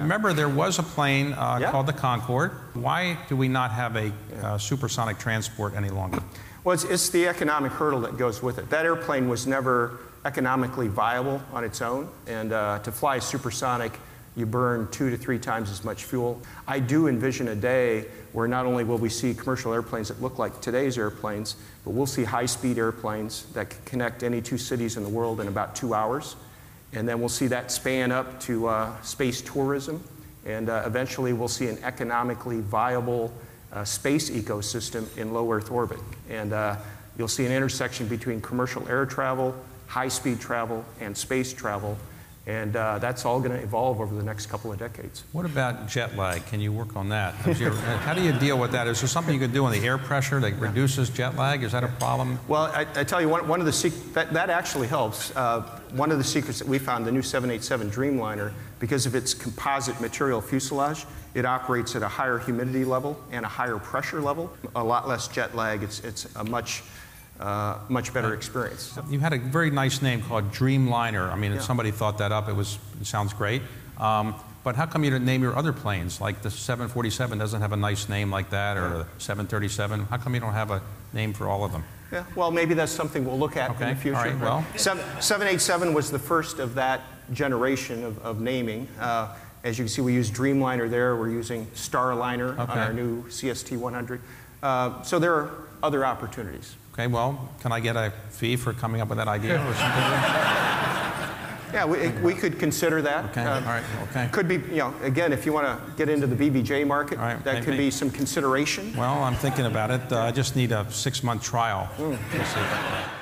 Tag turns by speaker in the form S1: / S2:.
S1: remember there was a plane called the Concorde. Why do we not have a supersonic transport any longer?
S2: Well, it's the economic hurdle that goes with it. That airplane was never economically viable on its own, and to fly supersonic, you burn 2 to 3 times as much fuel. I do envision a day where not only will we see commercial airplanes that look like today's airplanes, but we'll see high-speed airplanes that can connect any 2 cities in the world in about 2 hours. And then we'll see that span up to space tourism, and eventually we'll see an economically viable space ecosystem in low Earth orbit. And you'll see an intersection between commercial air travel, high-speed travel, and space travel. And that's all going to evolve over the next couple of decades.
S1: What about jet lag? Can you work on that? How do you deal with that? Is there something you could do on the air pressure that reduces jet lag? Is that a problem?
S2: Well, I tell you, one of the secrets, that actually helps. One of the secrets that we found, the new 787 Dreamliner, because of its composite material fuselage, it operates at a higher humidity level and a higher pressure level. A lot less jet lag. It's a much better experience.
S1: You had a very nice name called Dreamliner. I mean, if somebody thought that up, it sounds great. But how come you didn't name your other planes? Like the 747 doesn't have a nice name like that, or the 737. How come you don't have a name for all of them?
S2: Yeah, well, maybe that's something we'll look at in the future.
S1: All right, well.
S2: 787 was the first of that generation of naming. As you can see, we use Dreamliner there. We're using Starliner on our new CST-100. So there are other opportunities.
S1: Okay, well, can I get a fee for coming up with that idea or something?
S2: Yeah, we could consider that.
S1: Okay, all right, okay.
S2: Could be, again, if you want to get into the BBJ market, that could be some consideration.
S1: Well, I'm thinking about it. I just need a 6-month trial. We'll see.